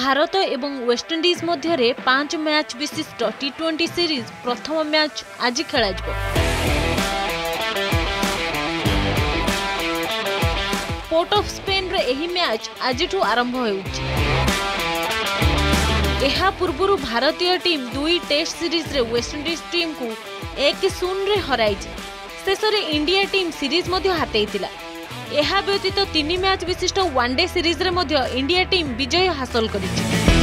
भारत एवं वेस्टइंडीज मध्य 5 मैच विशिष्ट टी20 सीरीज प्रथम मैच आज खेल। पोर्ट ऑफ स्पेन रे एही मैच आज आरंभ होउछि। एहा पूर्वरु भारतीय टीम 2 टेस्ट सीरीज रे वेस्टइंडीज टीम को 1-0 रे हराइछि। शेषरे इंडिया टीम सीरीज मध्य हातेइतिला। एहा व्यतीत 3 मैच विशिष्ट वनडे सीरीज रे मध्य इंडिया टीम विजय हासिल करिछि।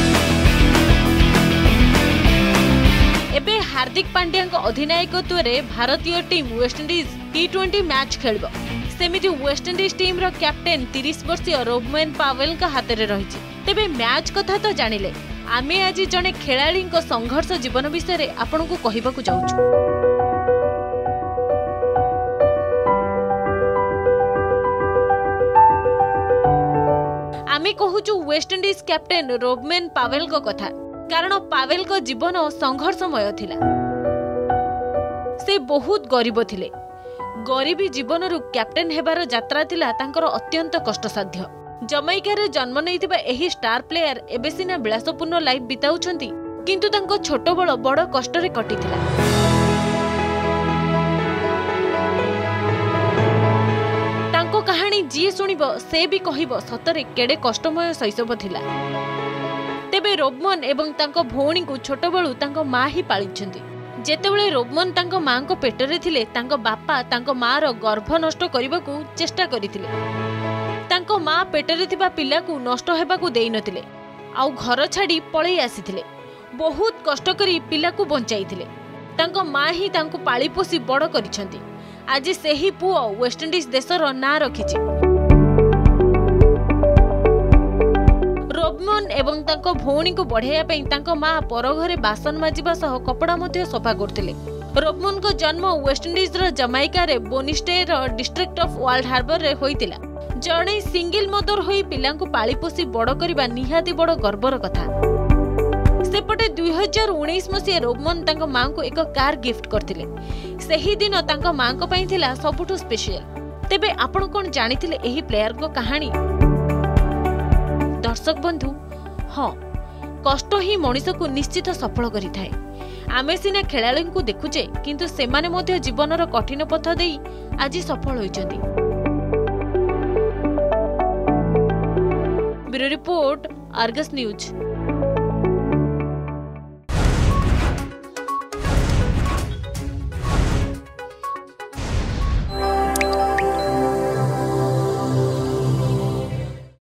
एबे हार्दिक पांड्या अधिनायकत्व रे भारतीय टीम वेस्टइंडीज टी20 मैच खेलबो। सेमिति वेस्टइंडीज टीम रो कैप्टेन 30 वर्षीय रोबमन पावेल का हाथ रे रहिछि। तेबे मैच कथा तो जानिले, आमे आज जने खेलाड़ी संघर्ष जीवन विषय रे आपनकु कहिबाकु जाउछु। आमे कहूचु वेस्टइंडीज कैप्टेन रोबमन पावेल को कथा, कारण पावेल को जीवन संघर्षमय थिला। से बहुत गरीब थिले। गरीबी जीवन रु कैप्टेन हेबार यात्रा थिला तांकर अत्यंत कष्टसाध्य। जमैका रे जन्म नैथिबा एही स्टार प्लेयर एबे सिना विलासपूर्ण लाइफ बिताउछंती, किंतु तांको छोट बड़ बड़ कष्ट रे कटिथिला। तांको कहानी जी सुनिबो से भी कहिबो सतरे केडे कष्टमय शैशव थिला। तेबे रोबमन एवं तांको भौणी को छोट बळु तांको मां ही पालिछंती। जेतेबेले रोबमन तांको मां को पेटरे थिले, तांको बापा तांको मां रो गर्भ नष्ट करिबाकू चेष्टा करिथिले। तांको मां पेटरे थिबा पिला को नष्ट हेबाकू देई नथिले, आउ घर छाडी पळै आसीथिले। बहुत कष्ट करी पिला को बंचाइथिले। तांको मां ही तांको पाळी पोसी बड़ करिछंती। आज सेही पुओ वेस्टइंडीज देशर ना रखिछि। रोबमन एवं तांको भौणी को बढ़ाइया पई तांको मां पर घरे बासन माजिबा सह कपड़ा मध्ये सफा करथिले। रोबमन को जन्म वेस्टइंडीज रो जमैका रे बोनिस्टे रो डिस्ट्रिक्ट ऑफ वर्ल्ड हार्बर रे होइतिला। जणे सिंगल मदर होई पिला को पाळी पोसी बड़ करबा निहाती बड़ गर्वर कथा। सेपटे 2019 मसिया रोबमन तांको मां को एक कार गिफ्ट करथिले। सेही दिन तांको मां को पई थिला सबुठु स्पेशल। तेबे आपण कोन जानिथिले एही प्लेयर को कहानी? दर्शक बंधु, हाँ, कष्ट ही मनीष को निश्चित सफल करिथाए। आमे सिना खेलाड़ी को देखुचे, किंतु सेमाने मध्य जीवनर कठिन पथ देई आज सफल होइचंती। Bureau report, Argus news.